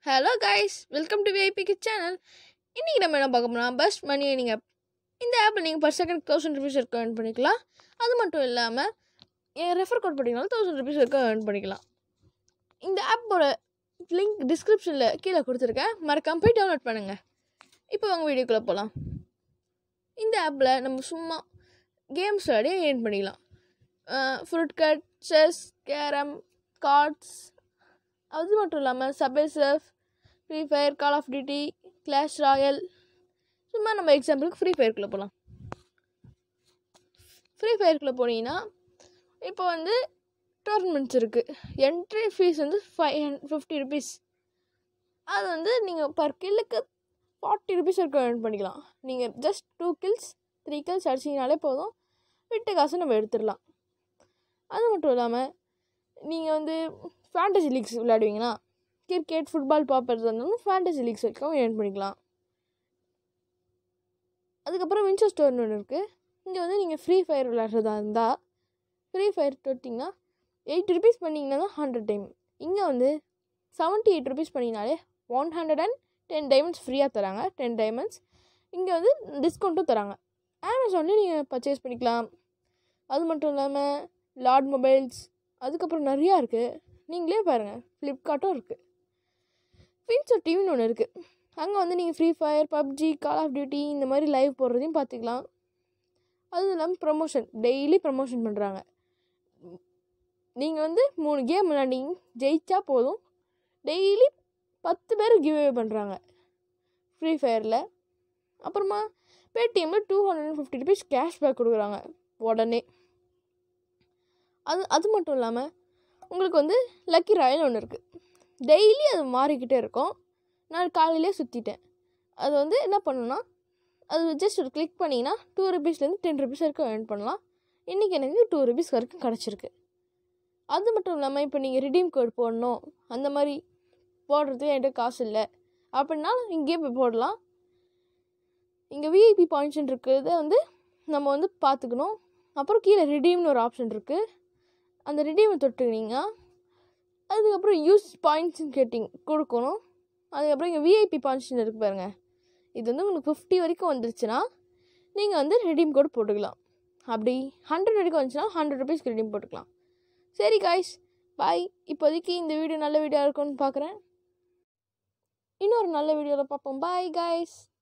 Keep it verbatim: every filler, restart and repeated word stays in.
Hello guys, welcome to VIP kid channel. இன்றைக்கி நம்ம என்ன பார்க்க போனால் பெஸ்ட் மணி ஏர்னிங் ஆப். இந்த ஆப்பில் நீங்கள் பர் செகண்ட் தௌசண்ட் ருபீஸ் வரைக்கும் ஏர்ன் பண்ணிக்கலாம். அது மட்டும் இல்லாமல் என் ரெஃபர் கோட் பண்ணிங்கனாலும் தௌசண்ட் ருபீஸ் வரைக்கும் ஏர்ன் பண்ணிக்கலாம். இந்த ஆப்போட லிங்க் டிஸ்கிரிப்ஷனில் கீழே கொடுத்துருக்கேன், மறக்காம போய் டவுன்லோட் பண்ணுங்கள். இப்போ அவங்க வீடியோக்குள்ளே போகலாம். இந்த ஆப்பில் நம்ம சும்மா கேம்ஸ் விளையாடி ஏர்ன் பண்ணிக்கலாம். Fruit cut, chess, carrom, cards, அது மட்டும் இல்லாமல் subway surf, free fire, call of duty, clash royale. சும்மா நம்ம எக்ஸாம்பிளுக்கு ஃப்ரீ ஃபயருக்குள்ளே போகலாம். ஃப்ரீ ஃபயருக்குள்ளே போனீங்கன்னா இப்போ வந்து டோர்னமெண்ட்ஸ் இருக்குது. என்ட்ரி ஃபீஸ் வந்து ஃபைவ் ஹண்ட் ஃபிஃப்டி ருபீஸ். அது வந்து நீங்கள் பர் கில்லுக்கு ஃபார்ட்டி ருபீஸ் வரைக்கும் ஏர்ன் பண்ணிக்கலாம். நீங்கள் just two kills three kills அடிச்சிங்கனாலே போதும், விட்ட காசு நம்ம எடுத்துடலாம். அது மட்டும் இல்லாமல் நீங்கள் வந்து ஃபேண்டசி லீக்ஸ் விளையாடுவீங்கன்னா, கிரிக்கெட், ஃபுட்பால் பார்ப்பது இருந்தாலும் ஃபேண்டசி லீக்ஸ் வரைக்கும் ஏர்ன் பண்ணிக்கலாம். அதுக்கப்புறம் வின்சர் ஸ்டோர்னு ஒன்று இருக்குது. இங்கே வந்து நீங்கள் ஃப்ரீ ஃபயர் விளையாடுறதா இருந்தால் ஃப்ரீ ஃபயர் தொட்டிங்கன்னா எயிட் ருபீஸ் பண்ணிங்கன்னா தான் ஹண்ட்ரட் டைம். இங்கே வந்து செவன்ட்டி எயிட் ருபீஸ் பண்ணிங்கனாலே one hundred and ten diamonds ஃப்ரீயாக தராங்க. டென் டைமண்ட்ஸ் இங்கே வந்து டிஸ்கவுண்ட்டும் தராங்க. அமேசான்லேயும் நீங்கள் பர்ச்சேஸ் பண்ணிக்கலாம். அது மட்டும் இல்லாமல் லார்ட் மொபைல்ஸ், அதுக்கப்புறம் நிறையா இருக்குது. நீங்களே பாருங்கள், ஃப்ளிப்கார்ட்டும் இருக்குது. வின்சர் டிவின்னு ஒன்று இருக்குது. அங்கே வந்து நீங்கள் free fire, PUBG, call of duty இந்த மாதிரி லைவ் போடுறதையும் பார்த்துக்கலாம். அதுவும் இல்லாமல் ப்ரமோஷன், டெய்லி ப்ரமோஷன் பண்ணுறாங்க. நீங்கள் வந்து மூணு கேம் விளையாண்டிங்க ஜெயிச்சா போதும், டெய்லி பத்து பேர் கிவ்அவே பண்ணுறாங்க ஃப்ரீ ஃபயரில். அப்புறமா பேடிஎம்மில் two hundred and fifty rupees cashback கொடுக்குறாங்க உடனே. அது அது மட்டும் இல்லாமல் உங்களுக்கு வந்து லக்கி ராயல் ஒன்று இருக்குது. டெய்லி அது மாறிக்கிட்டே இருக்கும். நான் காலையிலே சுற்றிட்டேன். அது வந்து என்ன பண்ணணுன்னா, அது ஜஸ்ட் ஒரு கிளிக் பண்ணிங்கன்னா டூ ருபீஸ்லேருந்து டென் ருபீஸ் வரைக்கும் ஏர்ன் பண்ணலாம். இன்றைக்கி எனக்கு டூ ருபீஸ் வரைக்கும் கிடச்சிருக்கு. அது மட்டும் இல்லாமல் இப்போ நீங்கள் ரிடீம் கோட் போடணும், அந்த மாதிரி போடுறது என்கிட்ட காசு இல்லை அப்படின்னா இங்கேயே போய் போடலாம். இங்கே விஐபி பாயிண்ட்ஸ்ன்னு இருக்கிறத வந்து நம்ம வந்து பார்த்துக்கணும். அப்புறம் கீழே ரிடீம்னு ஒரு ஆப்ஷன் இருக்குது. அந்த ரிடீமை தொட்டுக்கினீங்க. அதுக்கப்புறம் யூஸ் பாயிண்ட்ஸ்ன்னு கேட்டிங் கொடுக்கணும். அதுக்கப்புறம் இங்கே விஐபி பாயிண்ட்ஸ்ன்னு இருக்குது பாருங்கள். இது வந்து உங்களுக்கு ஃபிஃப்டி வரைக்கும் வந்துருச்சுன்னா நீங்கள் வந்து ரிடீம் கோட் போட்டுக்கலாம். அப்படி ஹண்ட்ரட் வரைக்கும் வந்துச்சுன்னா ஹண்ட்ரட் ருபீஸ்க்கு ரிடீம் போட்டுக்கலாம். சரி காய்ஸ், பாய். இப்போதைக்கு இந்த வீடியோ நல்ல வீடியோ இருக்கும்னு பார்க்குறேன். இன்னொரு நல்ல வீடியோவில் பார்ப்போம். Bye guys.